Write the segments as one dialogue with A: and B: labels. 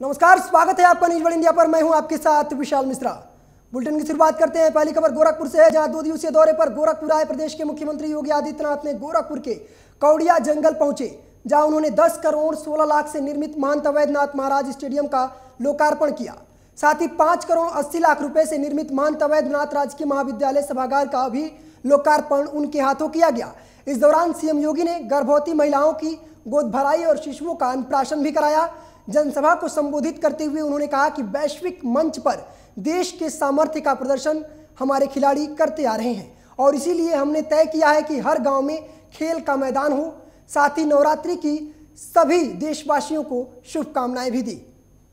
A: नमस्कार, स्वागत है आपका न्यूज़ वर्ल्ड इंडिया पर। मैं हूं आपके साथ विशाल मिश्रा। बुलेटिन की शुरुआत करते हैं। पहली खबर गोरखपुर से है, जहां 2 दिवसीय दौरे पर गोरखपुर आए प्रदेश के मुख्यमंत्री योगी आदित्यनाथ ने गोरखपुर के कौड़िया जंगल पहुंचे, जहां उन्होंने 10 करोड़ 16 लाख से निर्मित महंत अवैधनाथ महाराज स्टेडियम का लोकार्पण किया। साथ ही 5 करोड़ 80 लाख रुपए से निर्मित महंत अवैधनाथ राजकीय महाविद्यालय सभागार का भी लोकार्पण उनके हाथों किया गया। इस दौरान सीएम योगी ने गर्भवती महिलाओं की गोद भराई और शिशुओं का अन्नप्राशन भी कराया। जनसभा को संबोधित करते हुए उन्होंने कहा कि वैश्विक मंच पर देश के सामर्थ्य का प्रदर्शन हमारे खिलाड़ी करते आ रहे हैं और इसीलिए हमने तय किया है कि हर गांव में खेल का मैदान हो। साथ ही नवरात्रि की सभी देशवासियों को शुभकामनाएं भी दी।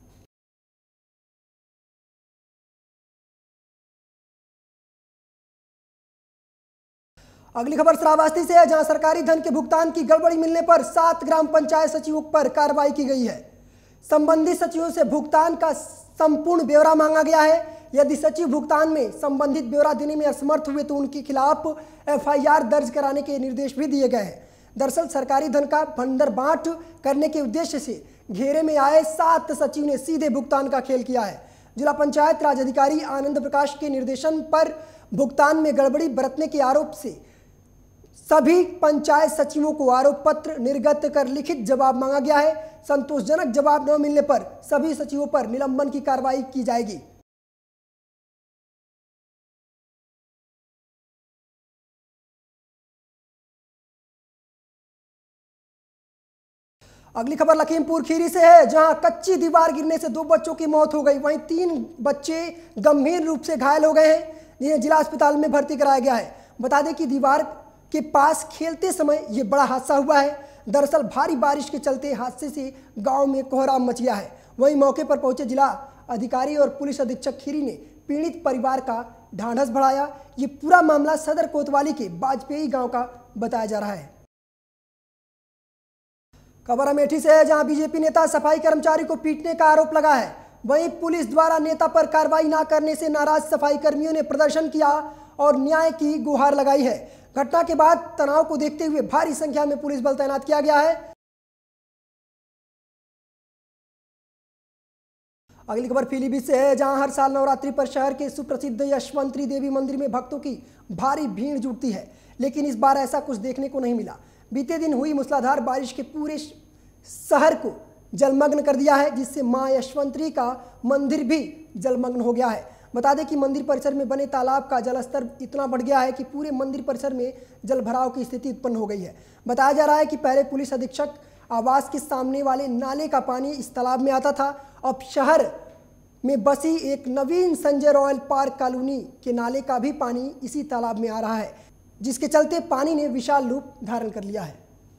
A: अगली खबर श्रावस्ती से है, जहां सरकारी धन के भुगतान की गड़बड़ी मिलने पर 7 ग्राम पंचायत सचिवों पर कार्रवाई की गई है। संबंधित सचिवों से भुगतान का संपूर्ण ब्यौरा मांगा गया है। यदि सचिव भुगतान में संबंधित ब्यौरा देने में असमर्थ हुए तो उनके खिलाफ एफआईआर दर्ज कराने के निर्देश भी दिए गए हैं। दरअसल सरकारी धन का भंडरबांट करने के उद्देश्य से घेरे में आए 7 सचिव ने सीधे भुगतान का खेल किया है। जिला पंचायत राज अधिकारी आनंद प्रकाश के निर्देशन पर भुगतान में गड़बड़ी बरतने के आरोप से सभी पंचायत सचिवों को आरोप पत्र निर्गत कर लिखित जवाब मांगा गया है। संतोषजनक जवाब न मिलने पर सभी सचिवों पर निलंबन की कार्रवाई की जाएगी। अगली खबर लखीमपुर खीरी से है, जहां कच्ची दीवार गिरने से 2 बच्चों की मौत हो गई। वहीं 3 बच्चे गंभीर रूप से घायल हो गए हैं, जिन्हें जिला अस्पताल में भर्ती कराया गया है। बता दें कि दीवार के पास खेलते समय यह बड़ा हादसा हुआ है। दरअसल भारी बारिश के चलते हादसे से गांव में कोहराम मच गया है। वहीं मौके पर पहुंचे जिला अधिकारी और पुलिस अधीक्षक खीरी ने पीड़ित परिवार का ढांढस बढ़ाया। ये पूरा मामला सदर कोतवाली के वाजपेयी गांव का बताया जा रहा है। खबर अमेठी से है, जहां बीजेपी नेता सफाई कर्मचारी को पीटने का आरोप लगा है। वहीं पुलिस द्वारा नेता पर कार्रवाई न करने से नाराज सफाई कर्मियों ने प्रदर्शन किया और न्याय की गुहार लगाई है। घटना के बाद तनाव को देखते हुए भारी संख्या में पुलिस बल तैनात किया गया है। अगली खबर पीलीभीत से है, जहां हर साल नवरात्रि पर शहर के सुप्रसिद्ध यशवंतरी देवी मंदिर में भक्तों की भारी भीड़ जुटती है, लेकिन इस बार ऐसा कुछ देखने को नहीं मिला। बीते दिन हुई मूसलाधार बारिश के पूरे शहर को जलमग्न कर दिया है, जिससे मां यशवंतरी का मंदिर भी जलमग्न हो गया है। बता दें कि मंदिर परिसर में बने तालाब का जलस्तर इतना बढ़ गया है कि पूरे मंदिर परिसर में जल भराव की स्थिति उत्पन्न हो गई है। बताया जा रहा है कि पहले पुलिस अधीक्षक आवास के सामने वाले नाले का पानी इस तालाब में आता था। अब शहर में बसी एक Naveen Sanjay Royal Park colony के नाले का भी पानी इसी तालाब में आ रहा है, जिसके चलते पानी ने विशाल रूप धारण कर लिया है।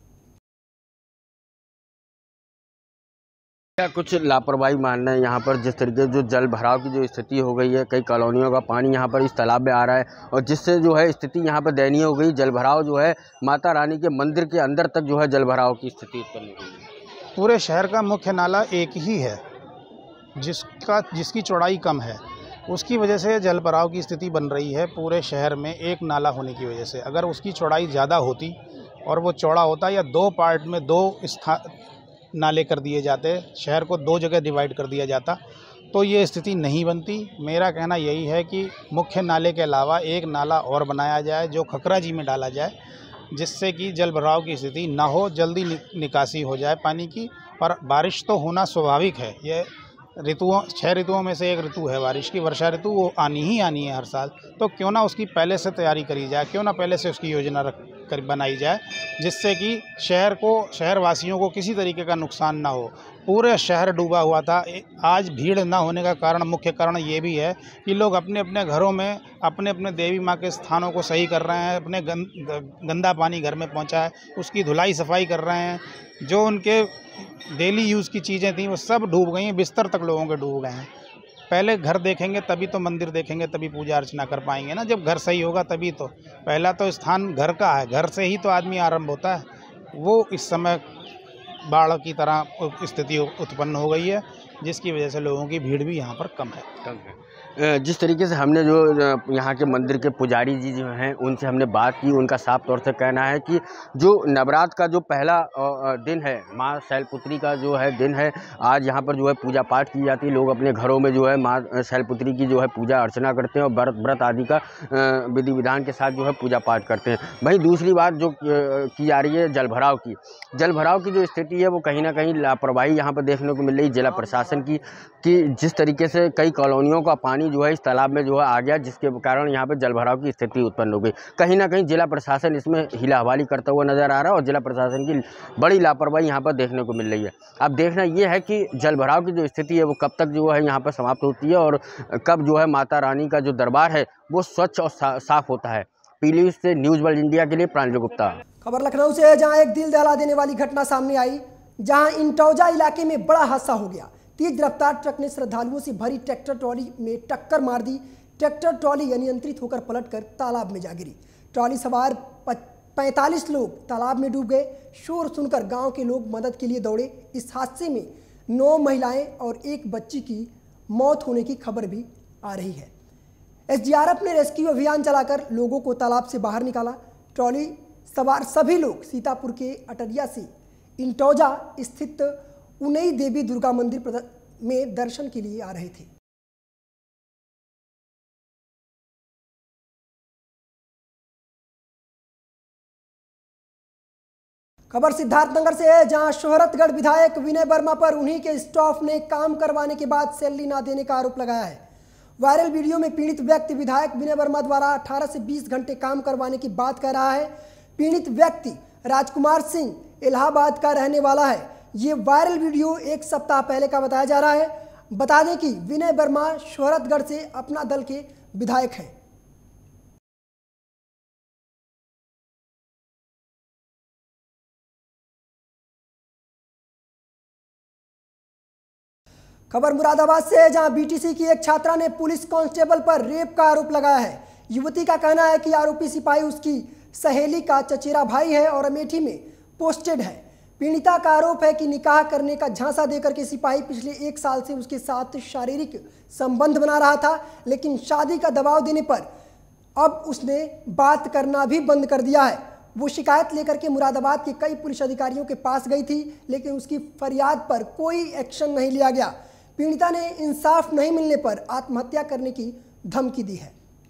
B: क्या कुछ लापरवाही मानना है यहाँ पर, जिस तरीके जो जल भराव की जो स्थिति हो गई है, कई कॉलोनियों का पानी यहाँ पर इस तालाब में आ रहा है और जिससे जो है स्थिति यहाँ पर दयनीय हो गई। जल भराव जो है माता रानी के मंदिर के अंदर तक जो है जल भराव की स्थिति उत्पन्न हो गई है।
C: पूरे शहर का मुख्य नाला एक ही है, जिसकी चौड़ाई कम है, उसकी वजह से जल भराव की स्थिति बन रही है। पूरे शहर में एक नाला होने की वजह से अगर उसकी चौड़ाई ज़्यादा होती और वो चौड़ा होता या 2 पार्ट में 2 नाले कर दिए जाते, शहर को 2 जगह डिवाइड कर दिया जाता, तो ये स्थिति नहीं बनती। मेरा कहना यही है कि मुख्य नाले के अलावा एक नाला और बनाया जाए जो खकरा जी में डाला जाए, जिससे कि जल भराव की स्थिति ना हो, जल्दी निकासी हो जाए पानी की। पर बारिश तो होना स्वाभाविक है, ये 6 ऋतुओं में से एक ऋतु है बारिश की, वर्षा ऋतु, वो आनी ही आनी है हर साल। तो क्यों ना उसकी पहले से तैयारी करी जाए, क्यों ना पहले से उसकी योजना बनाई जाए, जिससे कि शहरवासियों को किसी तरीके का नुकसान ना हो। पूरे शहर डूबा हुआ था। आज भीड़ ना होने का कारण, मुख्य कारण ये भी है कि लोग अपने अपने घरों में अपने अपने देवी माँ के स्थानों को सही कर रहे हैं, अपने गंदा पानी घर में पहुँचा है उसकी धुलाई सफाई कर रहे हैं। जो उनके डेली यूज़ की चीज़ें थी वो सब डूब गई हैं, बिस्तर तक लोगों के डूब गए हैं। पहले घर देखेंगे तभी तो मंदिर देखेंगे, तभी पूजा अर्चना कर पाएंगे ना। जब घर सही होगा तभी तो, पहला तो स्थान घर का है, घर से ही तो आदमी आरंभ होता है। वो इस समय बाढ़ की तरह स्थिति उत्पन्न हो गई है, जिसकी वजह से लोगों की भीड़ भी यहाँ पर कम है।
B: जिस तरीके से हमने जो यहाँ के मंदिर के पुजारी जी जो हैं उनसे हमने बात की, उनका साफ तौर से कहना है कि जो नवरात्र का जो पहला दिन है, माँ शैलपुत्री का जो है दिन है, आज यहाँ पर जो है पूजा पाठ की जाती है। लोग अपने घरों में जो है माँ शैलपुत्री की जो है पूजा अर्चना करते हैं और व्रत आदि का विधि विधान के साथ जो है पूजा पाठ करते हैं। वहीं दूसरी बात जो की जा रही है जलभराव की जो स्थिति है वो कहीं ना कहीं लापरवाही यहाँ पर देखने को मिल रही है जिला प्रशासन की, कि जिस तरीके से कई कॉलोनियों का पानी जो है इस तालाब में जो है आ गया, जिसके कारण यहाँ पे जलभराव की स्थिति उत्पन्न हो गई। कहीं ना कहीं जिला प्रशासन इसमें हिला हवाली करता हुआ नजर आ रहा है और जिला प्रशासन की बड़ी लापरवाही यहाँ पर देखने को मिल रही है। अब देखना ये है कि जलभराव की जो स्थिति है वो कब तक जो है यहाँ पर समाप्त होती है और कब जो है माता रानी का जो दरबार है वो स्वच्छ और साफ होता है। पीलीभीत से न्यूज़ वर्ल्ड इंडिया के लिए प्रांजल गुप्ता।
A: खबर लखनऊ से है, जहां एक दिल दहला देने वाली घटना सामने आई, जहां इंटौजा इलाके में बड़ा हादसा हो गया। तेज रफ्तार ट्रक ने श्रद्धालुओं से भरी ट्रैक्टर ट्रॉली में टक्कर मार दी। ट्रैक्टर ट्रॉली अनियंत्रित होकर पलटकर तालाब में जा गिरी। ट्रॉली सवार 45 लोग तालाब में डूब गए। शोर सुनकर गांव के लोग मदद के लिए दौड़े। इस हादसे में 9 महिलाएं और 1 बच्ची की मौत होने की खबर भी आ रही है। एसडीआरएफ ने रेस्क्यू अभियान चलाकर लोगों को तालाब से बाहर निकाला। ट्रॉली सवार सभी लोग सीतापुर के अटरिया से इंटौजा स्थित उनई देवी दुर्गा मंदिर में दर्शन के लिए आ रहे थे। खबर सिद्धार्थनगर से है, जहां शोहरतगढ़ विधायक विनय वर्मा पर उन्हीं के स्टाफ ने काम करवाने के बाद सैलरी न देने का आरोप लगाया है। वायरल वीडियो में पीड़ित व्यक्ति विधायक विनय वर्मा द्वारा 18 से 20 घंटे काम करवाने की बात कह रहा है। पीड़ित व्यक्ति राजकुमार सिंह इलाहाबाद का रहने वाला है। ये वायरल वीडियो 1 सप्ताह पहले का बताया जा रहा है। बता दें कि विनय वर्मा शोहरतगढ़ से अपना दल के विधायक हैं। खबर मुरादाबाद से है, जहां बीटीसी की एक छात्रा ने पुलिस कांस्टेबल पर रेप का आरोप लगाया है। युवती का कहना है कि आरोपी सिपाही उसकी सहेली का चचेरा भाई है और अमेठी में पोस्टेड है। पीड़िता का आरोप है कि निकाह करने का झांसा देकर के सिपाही पिछले 1 साल से उसके साथ शारीरिक संबंध बना रहा था, लेकिन शादी का दबाव देने पर अब उसने बात करना भी बंद कर दिया है। वो शिकायत लेकर के मुरादाबाद के कई पुलिस अधिकारियों के पास गई थी, लेकिन उसकी फरियाद पर कोई एक्शन नहीं लिया गया। पीड़िता ने इंसाफ नहीं मिलने पर आत्महत्या करने की धमकी दी है।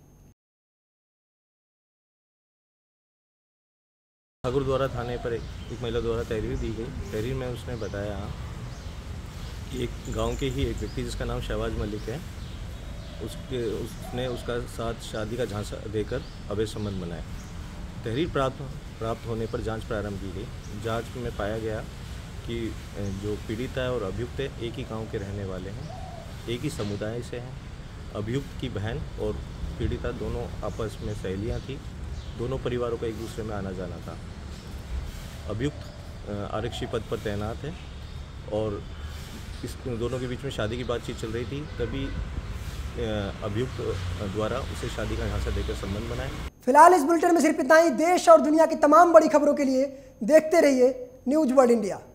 D: गुरुद्वारा थाने पर एक महिला द्वारा तहरीर दी गई। तहरीर में उसने बताया कि एक गांव के ही एक व्यक्ति जिसका नाम शहबाज मलिक है, उसने उसका साथ शादी का झांसा देकर अवैध संबंध बनाया। तहरीर प्राप्त होने पर जांच प्रारंभ की गई। जांच में पाया गया कि जो पीड़िता है और अभियुक्त है एक ही गांव के रहने वाले हैं, एक ही समुदाय से हैं। अभियुक्त की बहन और पीड़िता दोनों आपस में सहेलियां थी। दोनों परिवारों का एक दूसरे में आना जाना था। अभियुक्त आरक्षी पद पर तैनात है और इस दोनों के बीच में शादी की बातचीत चल रही थी। तभी अभियुक्त द्वारा उसे शादी का झांसा देकर संबंध बनाया।
A: फिलहाल इस बुलेटिन में सिर्फ इतना ही। देश और दुनिया की तमाम बड़ी खबरों के लिए देखते रहिए न्यूज़ वर्ल्ड इंडिया।